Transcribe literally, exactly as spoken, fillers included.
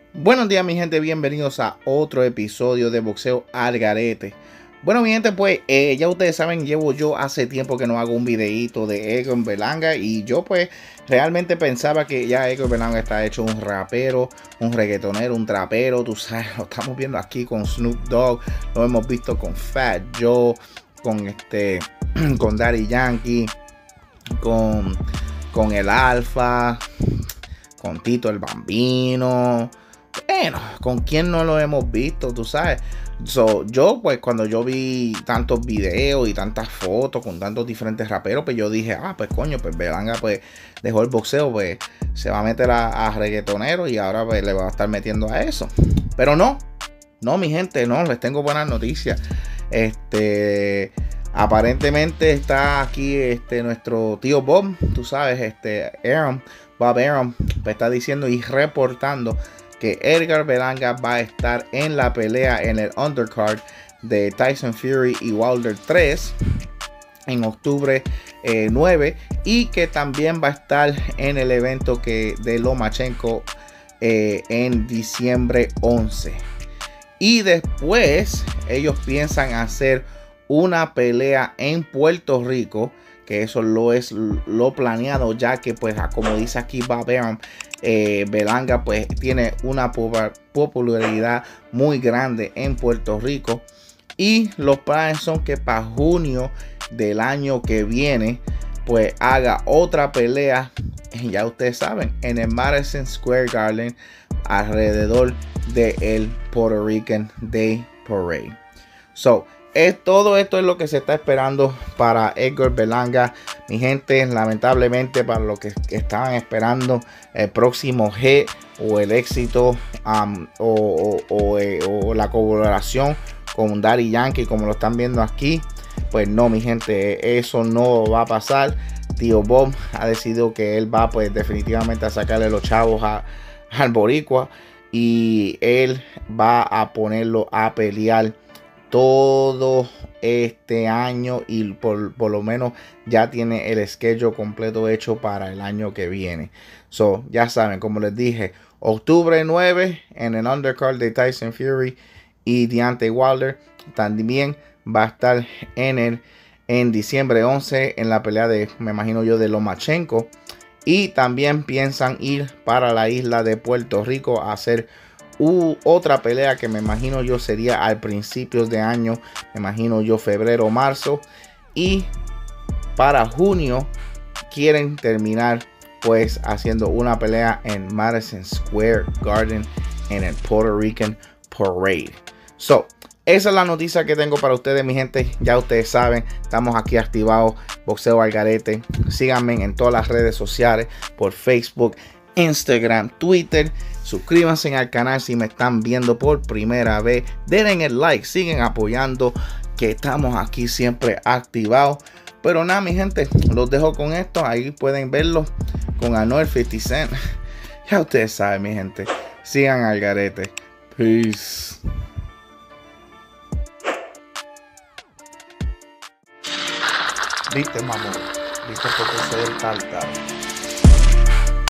Buenos días mi gente, bienvenidos a otro episodio de Boxeo al Garete. Bueno mi gente, pues eh, ya ustedes saben, llevo yo hace tiempo que no hago un videito de Edgar Berlanga. Y yo pues realmente pensaba que ya Edgar Berlanga está hecho un rapero, un reggaetonero, un trapero. Tú sabes, lo estamos viendo aquí con Snoop Dogg, lo hemos visto con Fat Joe, con este, con Daddy Yankee, con, con el Alfa, con Tito el Bambino. Bueno, ¿con quién no lo hemos visto? Tú sabes. So, yo, pues, cuando yo vi tantos videos y tantas fotos con tantos diferentes raperos, pues yo dije, ah, pues coño, pues Berlanga, pues, dejó el boxeo, pues, se va a meter a, a reggaetonero y ahora, pues, le va a estar metiendo a eso. Pero no, no, mi gente, no, les tengo buenas noticias. Este, aparentemente está aquí, este, nuestro tío Bob, tú sabes, este, Arum, Bob Arum, pues, está diciendo y reportando que Edgar Berlanga va a estar en la pelea en el undercard de Tyson Fury y Wilder tres en octubre eh, nueve, y que también va a estar en el evento que de Lomachenko eh, en diciembre once. Y después ellos piensan hacer una pelea en Puerto Rico, que eso lo es lo planeado, ya que pues como dice aquí Bob Arum, eh, Berlanga pues tiene una popularidad muy grande en Puerto Rico, y los planes son que para junio del año que viene pues haga otra pelea, ya ustedes saben, en el Madison Square Garden alrededor del Puerto Rican Day Parade. So Es, todo esto es lo que se está esperando para Edgar Berlanga, mi gente. Lamentablemente, para los que, que estaban esperando el próximo G o el éxito um, o, o, o, eh, o la colaboración con Daddy Yankee, como lo están viendo aquí, pues no, mi gente, eso no va a pasar. Tío Bob ha decidido que él va pues definitivamente a sacarle los chavos a, al boricua, y él va a ponerlo a pelear todo este año, y por, por lo menos ya tiene el schedule completo hecho para el año que viene. So, ya saben, como les dije, octubre nueve en el undercard de Tyson Fury y Deontay Wilder. También va a estar en el en diciembre once en la pelea de, me imagino yo, de Lomachenko. Y también piensan ir para la isla de Puerto Rico a hacer Uh, otra pelea que me imagino yo sería al principios de año, me imagino yo febrero o marzo, y para junio quieren terminar pues haciendo una pelea en Madison Square Garden en el Puerto Rican Parade. So, esa es la noticia que tengo para ustedes, mi gente. Ya ustedes saben, estamos aquí activados, Boxeo al Garete. Síganme en todas las redes sociales, por Facebook, Instagram, Twitter. Suscríbanse al canal si me están viendo por primera vez. Denle el like, siguen apoyando, que estamos aquí siempre activados. Pero nada, mi gente, los dejo con esto. Ahí pueden verlo con Anuel cincuenta Cent. Ya ustedes saben, mi gente. Sigan al garete. Peace. Viste, mamón. Viste porque soy el tal, tal.